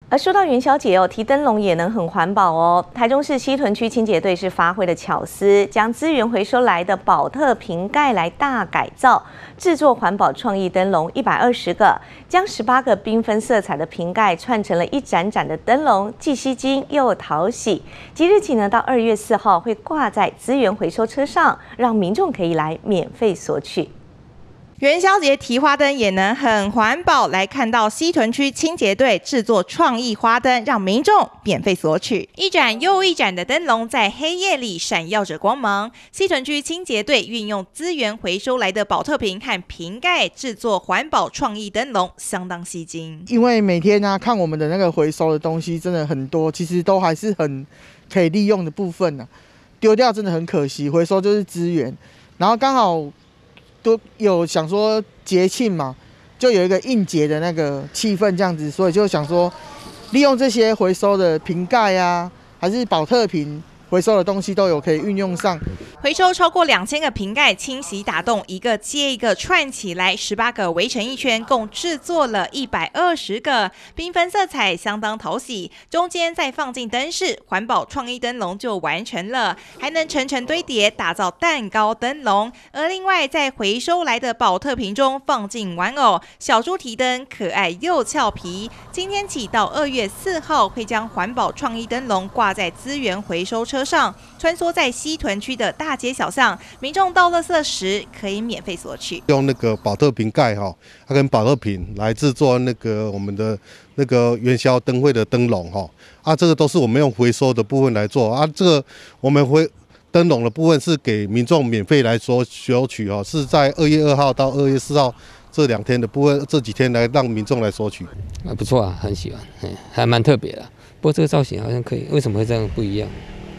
而说到元宵节哦，提灯笼也能很环保哦。台中市西屯区清洁队是发挥了巧思，将资源回收来的宝特瓶盖来大改造，制作环保创意灯笼120个，将18个缤纷色彩的瓶盖串成了一盏盏的灯笼，既吸睛又讨喜。即日起呢，到2月4号会挂在资源回收车上，让民众可以来免费索取。 元宵节提花灯也能很环保，来看到西屯区清洁队制作创意花灯，让民众免费索取。一盏又一盏的灯笼在黑夜里闪耀着光芒。西屯区清洁队运用资源回收来的宝特瓶和瓶盖制作环保创意灯笼，相当吸睛。 因为每天看我们的那个回收的东西真的很多，其实都还是很可以利用的部分丢掉真的很可惜，回收就是资源。然后刚好都有想说节庆嘛，就有一个应节的那个气氛这样子，所以就想说利用这些回收的瓶盖还是宝特瓶回收的东西都有可以运用上。 回收超过2000个瓶盖，清洗打洞，一个接一个串起来，18个围成一圈，共制作了120个，缤纷色彩相当讨喜。中间再放进灯饰，环保创意灯笼就完成了，还能层层堆叠，打造蛋糕灯笼。而另外在回收来的宝特瓶中放进玩偶小猪提灯，可爱又俏皮。今天起到2月4号，会将环保创意灯笼挂在资源回收车上，穿梭在西屯区的大街小巷，民众倒垃圾时可以免费索取。 用那个宝特瓶盖它跟宝特瓶来制作那个我们的那个元宵灯会的灯笼这个都是我们用回收的部分来做这个我们灯笼的部分是给民众免费来索取是在2月2号到2月4号这2天的部分，这几天来让民众来索取。 不错很喜欢，还蛮特别的。不过这个造型好像可以，为什么会这样不一样？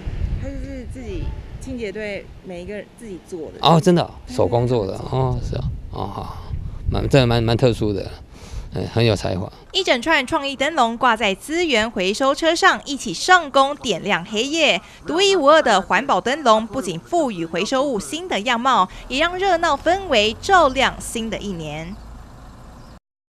清洁队每一个人自己做的真的手工做的是好，真的蛮特殊的，很有才华。 一整串创意灯笼挂在资源回收车上，一起上工点亮黑夜。独一无二的环保灯笼不仅赋予回收物新的样貌，也让热闹氛围照亮新的一年。